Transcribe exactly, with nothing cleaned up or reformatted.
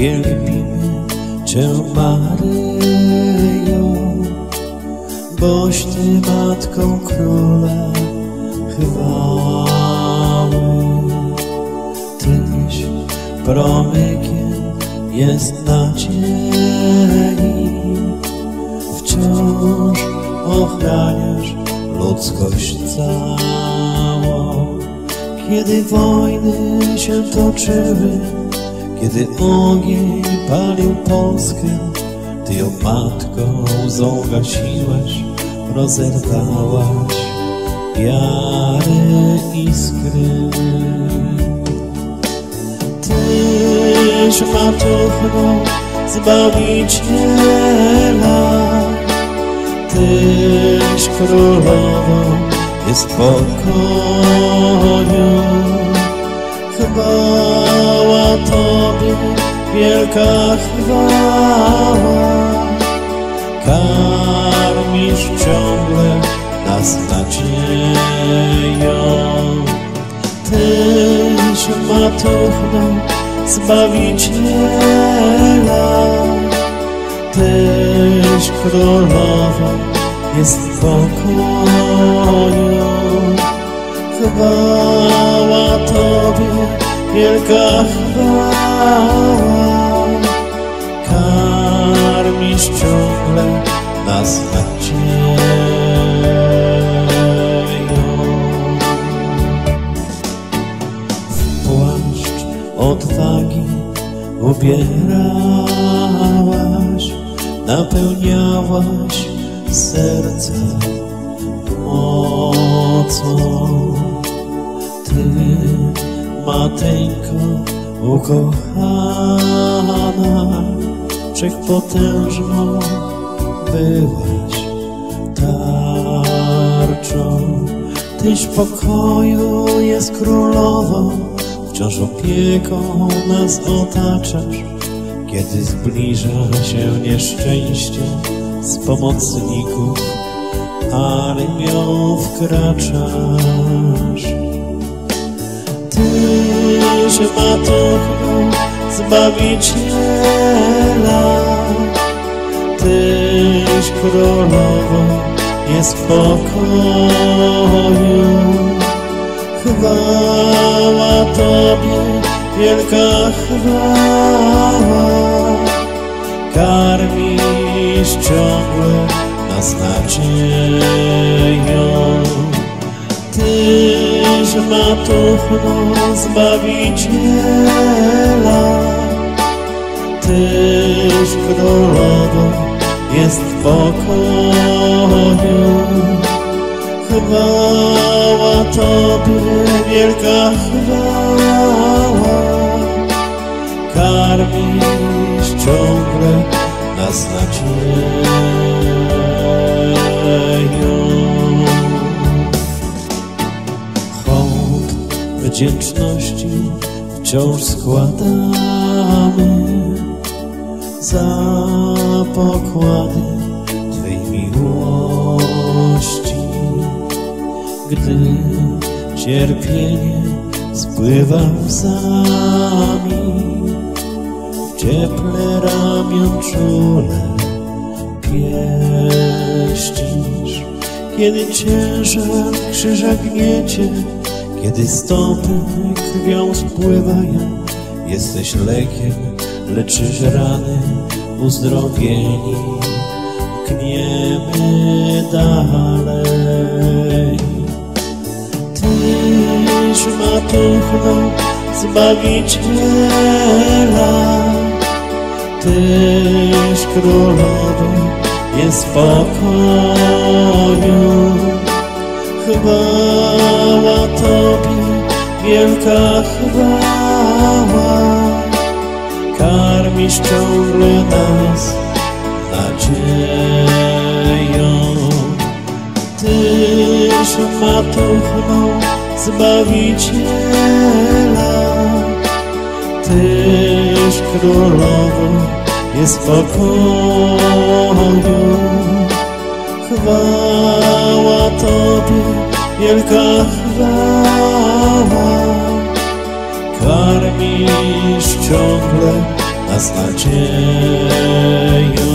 Wielbimy Cię, Maryjo, boś Ty Matką Króla chwały. Tyś promykiem jest nadziei, wciąż ochraniasz ludzkość całą. Kiedy wojny się toczyły, kiedy ogień palił Polskę, Ty ją matką łzą gasiłaś, rozerwałaś wiary iskry. Tyś matuchną Zbawiciela, Tyś królową jest pokoju. Chwała Tobie, wielka chwała, karmisz ciągle nas nadzieją. Tyś matuchną Zbawiciela, Tyś królową jest pokoju. Chwała Tobie, wielka chwała, karmisz ciągle nas nadzieją. W płaszcz odwagi ubierałaś, napełniałaś serca mocą. Ty, Mateńko ukochana, wszechpotężną byłaś tarczą. Tyś pokoju jest królową, wciąż opieką nas otaczasz. Kiedy zbliża się nieszczęście, z pomocników armią wkraczasz. Tyś matuchną Zbawiciela, Tyś królową jest pokoju. Chwała Tobie, wielka chwała, karmisz ciągle nas nadzieją. Tyś matuchną Zbawiciela, Tyś królową jest pokoju. Chwała Tobie, wielka chwała, karmisz ciągle nas nadzieją. Hołd wdzięczności wciąż składamy za pokłady Twej miłości. Gdy cierpienie spływa łzami, w cieple ramion czule pieścisz. Kiedy ciężar krzyża gniecie, kiedy stopy krwią spływają, jesteś lekiem, leczysz rany, uzdrowieni kniemy dalej. Tyś matuchną Zbawiciela, Tyś królową jest pokoju. Chwała Tobie, wielka chwała, karmisz ciągle nas nadzieją. Tyś matuchną Zbawiciela, Tyś królową jest pokoju. Chwała Tobie, wielka chwała, karmisz ciągle a z nadzieją